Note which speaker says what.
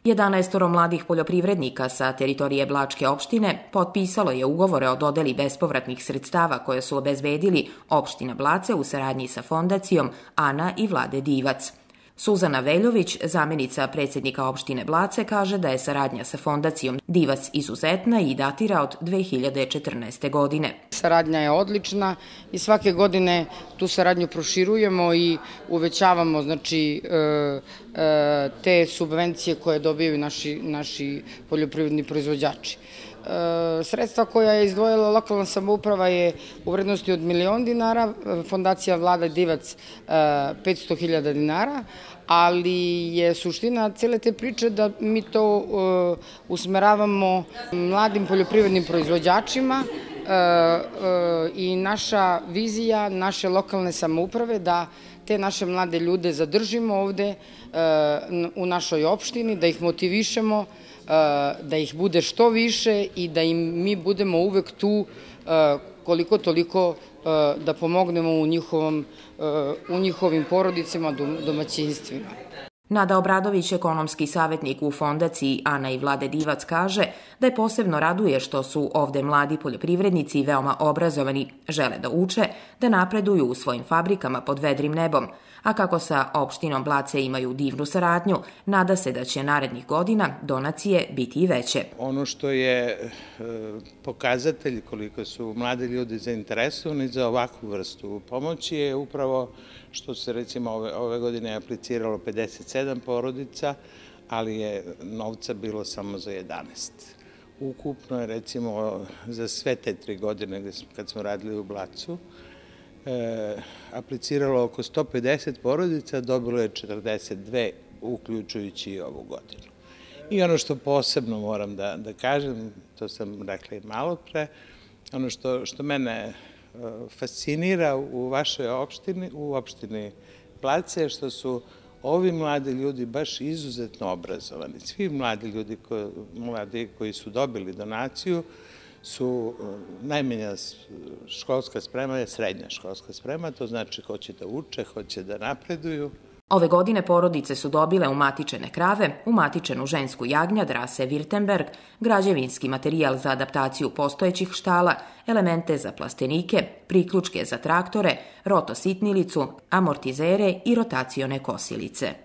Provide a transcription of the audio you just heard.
Speaker 1: 11 mladih poljoprivrednika sa teritorije Blačke opštine potpisalo je ugovore o dodeli bespovratnih sredstava koje su obezbedili opština Blace u saradnji sa fondacijom Ana i Vlade Divac. Suzana Veljović, zamenica predsjednika opštine Blace, kaže da je saradnja sa fondacijom Divac izuzetna i datira od 2014. godine.
Speaker 2: Saradnja je odlična i svake godine tu saradnju proširujemo i uvećavamo te subvencije koje dobijaju naši poljoprivredni proizvođači. Sredstva koja je izdvojila lokalna samouprava je u vrednosti od $1.000.000, fondacija Vlada Divac 500.000 dinara, ali je suština cele te priče da mi to usmeravamo mladim poljoprivrednim proizvođačima i naša vizija naše lokalne samouprave da te naše mlade ljude zadržimo ovde u našoj opštini, da ih motivišemo, da ih bude što više i da im mi budemo uvek tu koliko toliko da pomognemo u njihovim porodicama, domaćinstvima.
Speaker 1: Nada Obradović, ekonomski savjetnik u fondaciji Ana i Vlade Divac, kaže da je posebno raduje što su ovde mladi poljoprivrednici veoma obrazovani, žele da uče, da napreduju u svojim fabrikama pod vedrim nebom, a kako sa opštinom Blace imaju divnu saradnju, nada se da će narednih godina donacije biti i veće.
Speaker 3: Ono što je pokazatelj koliko su mladi ljudi zainteresovani za ovakvu vrstu pomoći je upravo što se recimo ove godine apliciralo 57 porodica, ali je novca bilo samo za 11. Ukupno je recimo za sve te 3 godine kad smo radili u Blacu apliciralo oko 150 porodica, dobilo je 42, uključujući i ovu godinu. I ono što posebno moram da kažem, to sam rekla i malo pre, ono što mene fascinira u vašoj opštini, u opštini Blace, je što su ovi mladi ljudi baš izuzetno obrazovani. Svi mladi ljudi koji su dobili donaciju su najmanja školska sprema je srednja školska sprema, to znači hoće da uče, hoće da napreduju.
Speaker 1: Ove godine porodice su dobile umatičene krave, umatičenu žensku jagnjad rase Virtemberg, građevinski materijal za adaptaciju postojećih štala, elemente za plastenike, priključke za traktore, rotositnilicu, amortizere i rotacione kosilice.